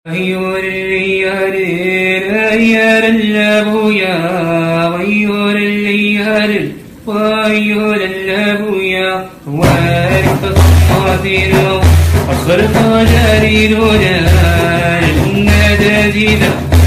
غيور الليالي غير الابويا غيور الليالي غيور الابويا وارث الصادر اخرق جريدنا النادينا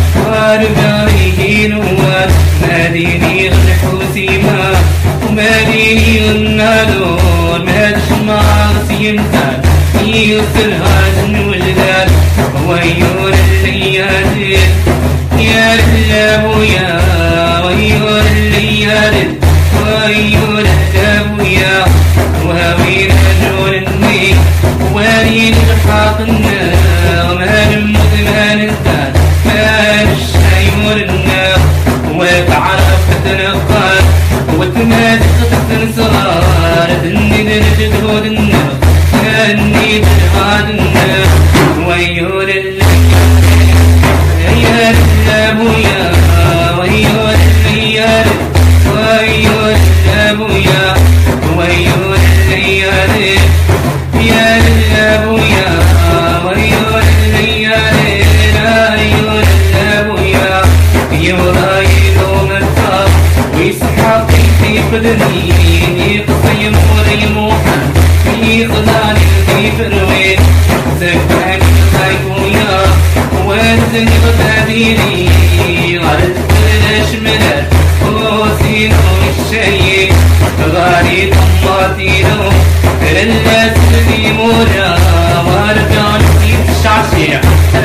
وارجعيه نوار مديني الحسيمة ومديني النادور مدشمع سيمتان يوصل هذا والذات غيور الليالي يا الابويا غيور الليالي غيور الابويا وهوي رجلني واريد الحاقنا وما المضمان الزاد ما الشيور النار وتعرف تتنقل وتمازق تنصار تني درجة هود النار تني درجة النار غيور الليالي يا الابويا غيور الليالي غيور الابويا غيور الليالي يا الابويا غيور الليالي غيور الابويا يرايد مرتاح ويسحق في قدري يقصي موري موحد يخلاني في فروين زكاني الخيبويا وانزل بتابيني غرد الاشملت وسينو الشيء غاري طماطينو للا سلمي مولا وارجع نسيب الشعشع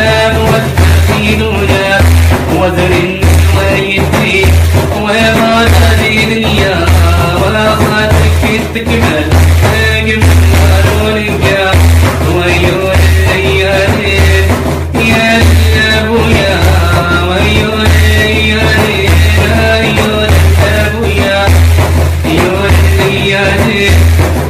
والتخيلونا وذر ويدي وما تدري دنيا ولا خاتك تكمل تاجم ورونك غيور الليالي يا الابويا غيور الليالي غيور الابويا غيور الليالي